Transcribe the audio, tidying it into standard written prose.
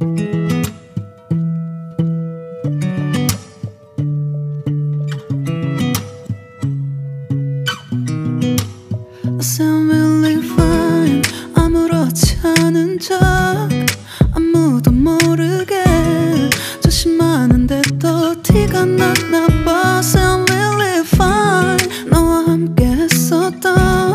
I sound really fine. 아무렇지 않은 척 아무도 모르게 조심하는데 또 티가 났나 봐. Sound really fine. 너와 함께 했었던